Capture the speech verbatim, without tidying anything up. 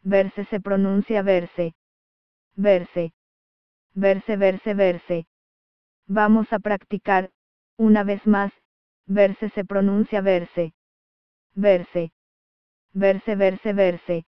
verse se pronuncia verse, verse, verse, verse, verse. Vamos a practicar, una vez más, verse se pronuncia verse, verse, verse, verse, verse.